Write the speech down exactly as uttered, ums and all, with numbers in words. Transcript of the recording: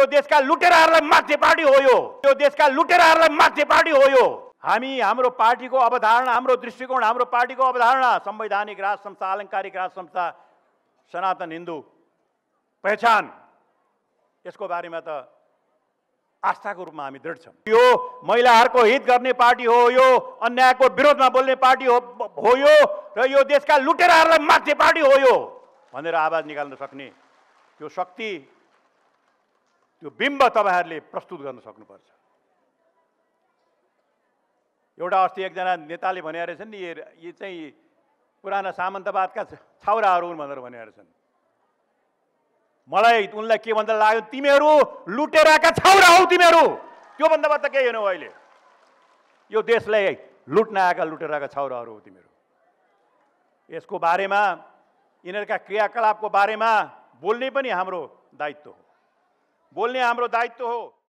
यो देशका लुटेराहरूलाई मार्ने पार्टी हो यो यो देशका लुटेराहरूलाई मार्ने पार्टी हो यो। हामी हाम्रो पार्टीको अवधारणा, हाम्रो दृष्टिकोण, हाम्रो पार्टीको अवधारणा संवैधानिक राज संस्था, अलङ्कारिक राज संस्था, सनातन हिन्दू पहिचान, यसको बारेमा त आस्थाको रूपमा हामी दृढ छौं। यो महिलाहरूको हित गर्ने पार्टी हो, यो अन्यायको विरोधमा बोल्ने पार्टी हो हो यो, र यो देशका लुटेराहरूलाई मार्ने पार्टी हो यो भनेर आवाज निकाल्न सक्ने त्यो शक्ति, त्यो बिम्ब तपाईहरुले प्रस्तुत गर्न सक्नुपर्छ। एउटा अस्ति एकजना नेताले भने रहेछन् नि, यो चाहिँ पुराना सामन्तवादका छाउराहरू हुन् भनेर भने रहेछन्। मलाई उनलाई के भन्दा लाग्यो, तिमीहरू लुटेराका छाउरा हौ तिमीहरू, त्यो भन्दा त केही होइन अहिले। यो देशलाई लुट्न आएका लुटेराका छाउराहरू हो तिमीहरू। यसको बारेमा, यिनीहरूका क्रियाकलापको बारेमा बोल्ने पनि हाम्रो दायित्व हो, बोल्ने हाम्रो दायित्व हो।